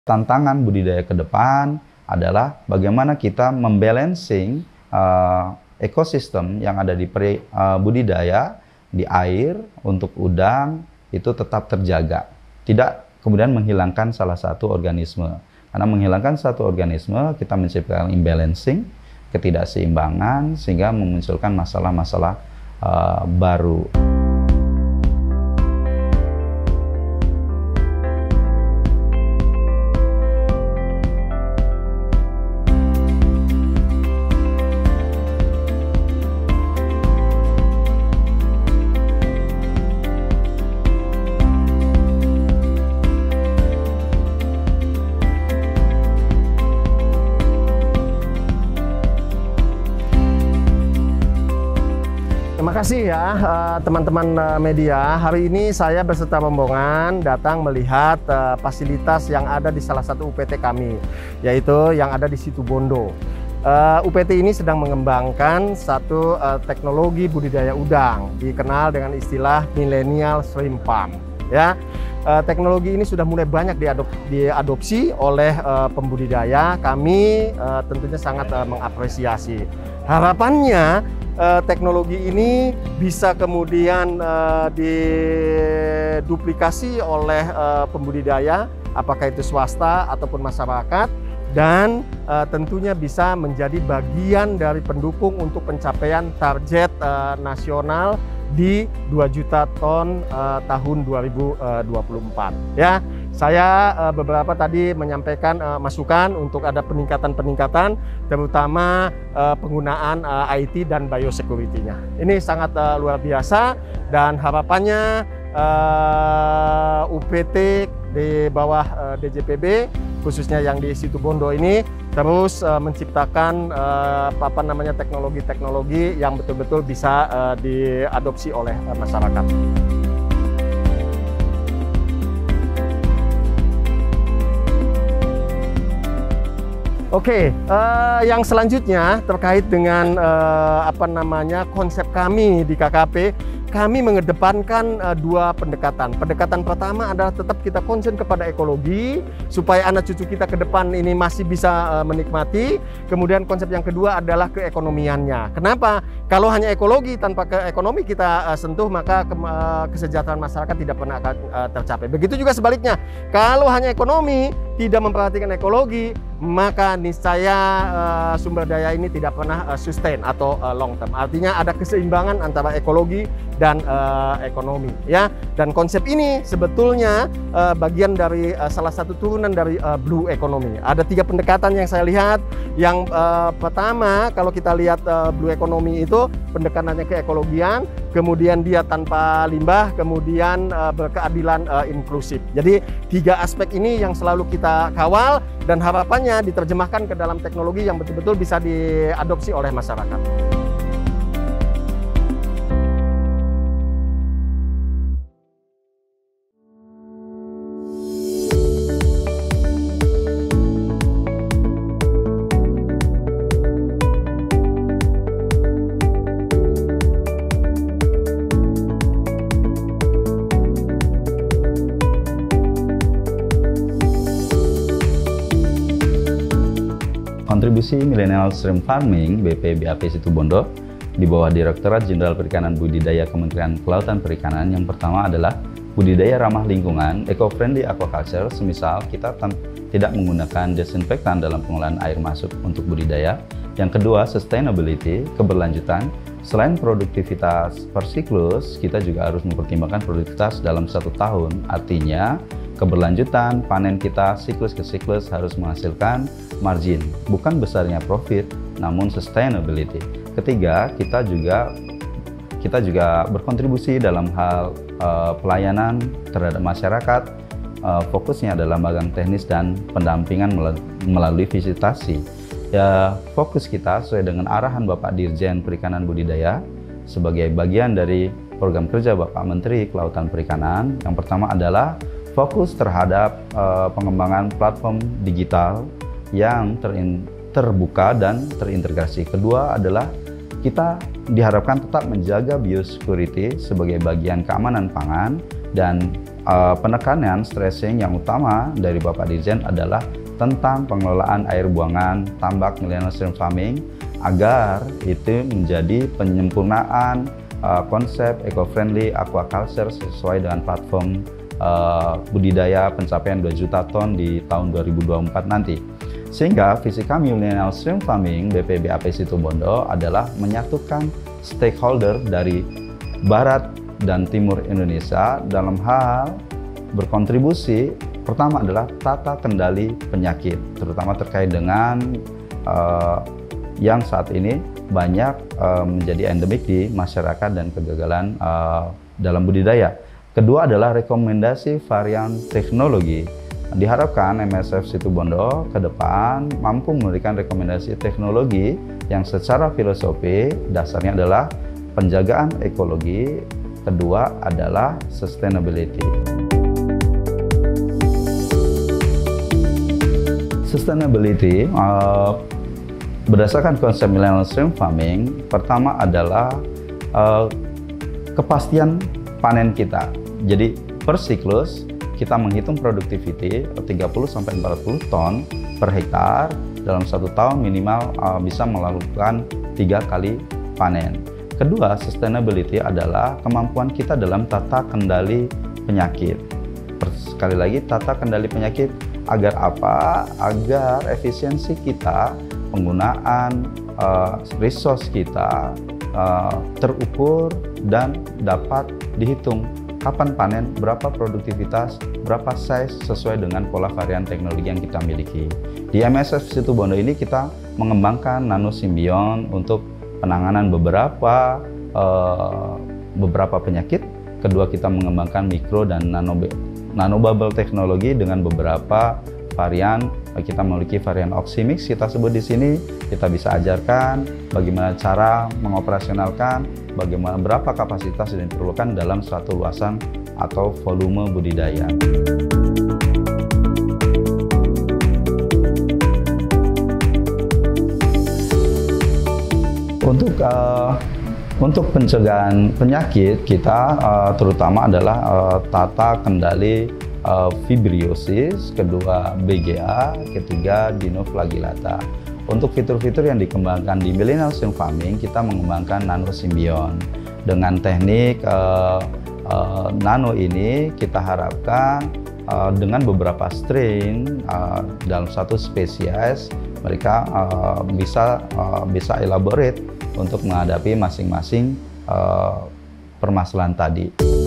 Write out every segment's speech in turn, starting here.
Tantangan budidaya ke depan adalah bagaimana kita membalancing ekosistem yang ada di budidaya, di air, untuk udang, itu tetap terjaga. Tidak kemudian menghilangkan salah satu organisme. Karena menghilangkan satu organisme, kita menciptakan imbalancing, ketidakseimbangan, sehingga memunculkan masalah-masalah baru. Terima kasih ya teman-teman media. Hari ini saya beserta rombongan datang melihat fasilitas yang ada di salah satu UPT kami, yaitu yang ada di Situbondo. UPT ini sedang mengembangkan satu teknologi budidaya udang, dikenal dengan istilah Millennial Shrimp Farm. Ya, teknologi ini sudah mulai banyak diadopsi oleh pembudidaya. Kami tentunya sangat mengapresiasi. Harapannya teknologi ini bisa kemudian diduplikasi oleh pembudidaya, apakah itu swasta ataupun masyarakat, dan tentunya bisa menjadi bagian dari pendukung untuk pencapaian target nasional di 2 juta ton tahun 2024. Ya, saya beberapa tadi menyampaikan masukan untuk ada peningkatan-peningkatan, terutama penggunaan IT dan biosecurity-nya. Ini sangat luar biasa, dan harapannya UPT di bawah DJPB, khususnya yang di Situbondo ini, terus menciptakan teknologi-teknologi yang betul-betul bisa diadopsi oleh masyarakat. Oke, yang selanjutnya terkait dengan konsep kami di KKP. Kami mengedepankan 2 pendekatan. Pendekatan pertama adalah tetap kita konsen kepada ekologi, supaya anak cucu kita ke depan ini masih bisa menikmati. Kemudian konsep yang kedua adalah keekonomiannya. Kenapa? Kalau hanya ekologi tanpa ekonomi kita sentuh, maka kesejahteraan masyarakat tidak pernah akan tercapai. Begitu juga sebaliknya. Kalau hanya ekonomi, tidak memperhatikan ekologi, maka niscaya sumber daya ini tidak pernah sustain atau long term. Artinya ada keseimbangan antara ekologi dan ekonomi, ya. Dan konsep ini sebetulnya bagian dari salah satu turunan dari blue economy. Ada 3 pendekatan yang saya lihat. Yang pertama, kalau kita lihat blue economy itu pendekatannya ke ekologian, kemudian dia tanpa limbah, kemudian berkeadilan inklusif. Jadi 3 aspek ini yang selalu kita kawal, dan harapannya diterjemahkan ke dalam teknologi yang betul-betul bisa diadopsi oleh masyarakat. Kontribusi Millennial Shrimp Farming BP-BAP Situbondo di bawah Direktorat Jenderal Perikanan Budidaya Kementerian Kelautan Perikanan, yang pertama adalah budidaya ramah lingkungan, eco-friendly aquaculture, semisal kita tidak menggunakan desinfektan dalam pengolahan air masuk untuk budidaya. Yang kedua, sustainability, keberlanjutan. Selain produktivitas per siklus, kita juga harus mempertimbangkan produktivitas dalam 1 tahun. Artinya, keberlanjutan panen kita siklus ke siklus harus menghasilkan margin, bukan besarnya profit, namun sustainability. Ketiga, kita juga berkontribusi dalam hal pelayanan terhadap masyarakat. Fokusnya adalah magang teknis dan pendampingan melalui visitasi. Ya, fokus kita sesuai dengan arahan Bapak Dirjen Perikanan Budidaya sebagai bagian dari program kerja Bapak Menteri Kelautan Perikanan. Yang pertama adalah fokus terhadap pengembangan platform digital yang terbuka dan terintegrasi. Kedua adalah kita diharapkan tetap menjaga biosecurity sebagai bagian keamanan pangan, dan penekanan stressing yang utama dari Bapak Dirjen adalah tentang pengelolaan air buangan tambak millennial shrimp farming agar itu menjadi penyempurnaan konsep eco-friendly aquaculture sesuai dengan platform budidaya pencapaian 2 juta ton di tahun 2024 nanti. Sehingga visi kami Millennial Shrimp Farming BPBAP Situbondo adalah menyatukan stakeholder dari Barat dan Timur Indonesia dalam hal berkontribusi. Pertama adalah tata kendali penyakit, terutama terkait dengan yang saat ini banyak menjadi endemik di masyarakat dan kegagalan dalam budidaya. Kedua adalah rekomendasi varian teknologi. Diharapkan MSF Situbondo ke depan mampu memberikan rekomendasi teknologi yang secara filosofi dasarnya adalah penjagaan ekologi, kedua adalah sustainability. Sustainability berdasarkan konsep millennial shrimp farming, pertama adalah kepastian panen kita. Jadi per siklus kita menghitung productivity 30-40 ton per hektar dalam 1 tahun minimal bisa melakukan 3 kali panen. Kedua, sustainability adalah kemampuan kita dalam tata kendali penyakit. Sekali lagi, tata kendali penyakit agar apa? Agar efisiensi kita, penggunaan resource kita terukur dan dapat dihitung kapan panen, berapa produktivitas, berapa size sesuai dengan pola varian teknologi yang kita miliki. Di MSF Situbondo ini kita mengembangkan nanosimbion untuk penanganan beberapa penyakit. Kedua, kita mengembangkan mikro dan nanobubble teknologi dengan beberapa varian. Kita memiliki varian oxymix, kita sebut di sini. Kita bisa ajarkan bagaimana cara mengoperasionalkan, bagaimana berapa kapasitas yang diperlukan dalam suatu luasan atau volume budidaya. Untuk pencegahan penyakit kita terutama adalah tata kendali fibriosis, kedua BGA, ketiga dinoflagellata. Untuk fitur-fitur yang dikembangkan di Millennial Shrimp Farming, kita mengembangkan nanosimbion. Dengan teknik nano ini kita harapkan dengan beberapa strain dalam satu spesies mereka bisa elaborate untuk menghadapi masing-masing permasalahan tadi.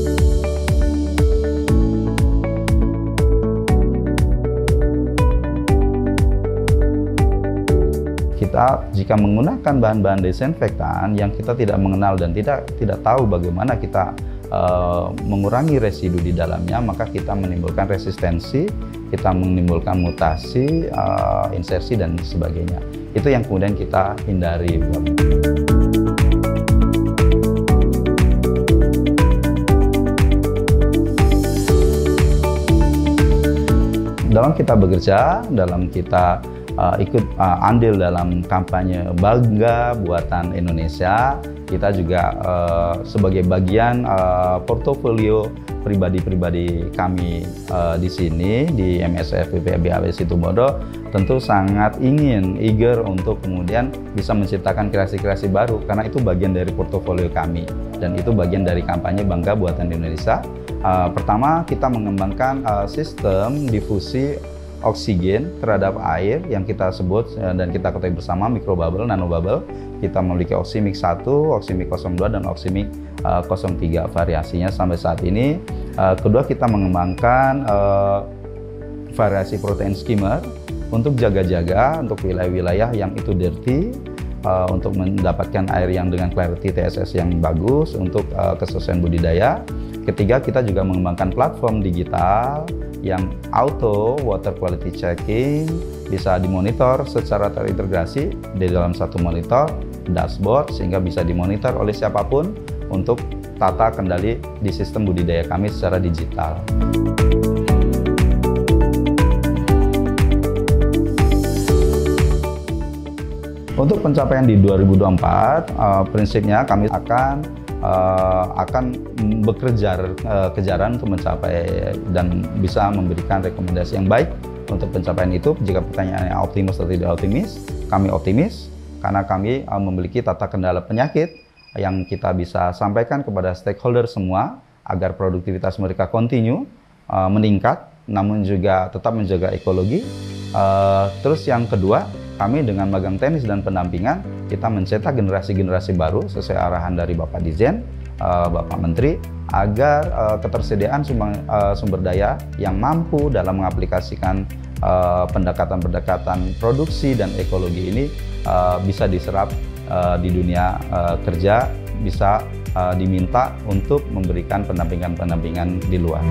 Kita jika menggunakan bahan-bahan desinfektan yang kita tidak mengenal dan tidak tahu bagaimana kita mengurangi residu di dalamnya, maka kita menimbulkan resistensi, kita menimbulkan mutasi, insersi dan sebagainya. Itu yang kemudian kita hindari. Dalam kita bekerja, dalam kita ikut andil dalam kampanye Bangga Buatan Indonesia, kita juga sebagai bagian portofolio pribadi-pribadi kami di sini di MSF BPBAP Situbondo tentu sangat eager untuk kemudian bisa menciptakan kreasi-kreasi baru karena itu bagian dari portofolio kami dan itu bagian dari kampanye Bangga Buatan Indonesia. Pertama, kita mengembangkan sistem difusi oksigen terhadap air yang kita sebut dan kita ketahui bersama microbubble, nanobubble. Kita memiliki oxymix 1, oxymix 02 dan oxymix 03 variasinya sampai saat ini. Kedua, kita mengembangkan variasi protein skimmer untuk jaga-jaga untuk wilayah-wilayah yang itu dirty, untuk mendapatkan air yang dengan clarity TSS yang bagus untuk kesesuaian budidaya. Ketiga, kita juga mengembangkan platform digital yang auto water quality checking, bisa dimonitor secara terintegrasi di dalam satu monitor dashboard sehingga bisa dimonitor oleh siapapun untuk tata kendali di sistem budidaya kami secara digital. Untuk pencapaian di 2024, prinsipnya kami akan akan bekerja kejaran untuk mencapai dan bisa memberikan rekomendasi yang baik untuk pencapaian itu. Jika pertanyaannya optimis atau tidak optimis, kami optimis karena kami memiliki tata kendala penyakit yang kita bisa sampaikan kepada stakeholder semua agar produktivitas mereka continue meningkat, namun juga tetap menjaga ekologi. Terus yang kedua, kami dengan magang teknis dan pendampingan, kita mencetak generasi-generasi baru sesuai arahan dari Bapak Dirjen, Bapak Menteri, agar ketersediaan sumber daya yang mampu dalam mengaplikasikan pendekatan-pendekatan produksi dan ekologi ini bisa diserap di dunia kerja, bisa diminta untuk memberikan pendampingan-pendampingan di luar.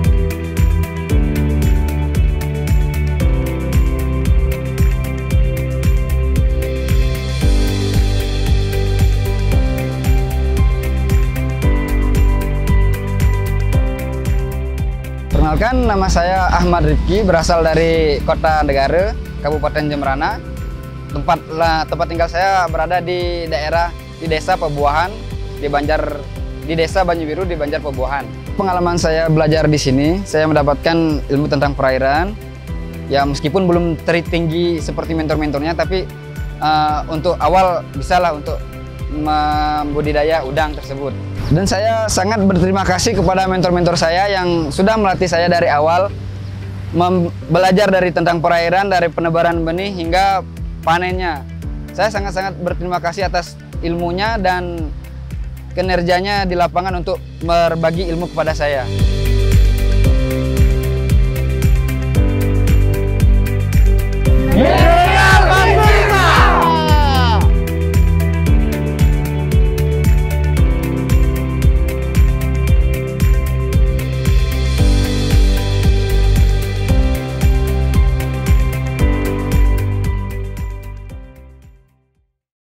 Perkenalkan, nama saya Ahmad Rifki, berasal dari Kota Negara, Kabupaten Jemberana. Tempat tinggal saya berada di Desa Pebuahan, di Desa Banyu-Biru di Banjar Pebuahan. Pengalaman saya belajar di sini, saya mendapatkan ilmu tentang perairan. Ya meskipun belum tertinggi seperti mentor-mentornya, tapi untuk awal bisalah untuk membudidaya udang tersebut. Dan saya sangat berterima kasih kepada mentor-mentor saya yang sudah melatih saya dari awal, belajar dari tentang perairan, dari penebaran benih hingga panennya. Saya sangat-sangat berterima kasih atas ilmunya dan kinerjanya di lapangan untuk berbagi ilmu kepada saya.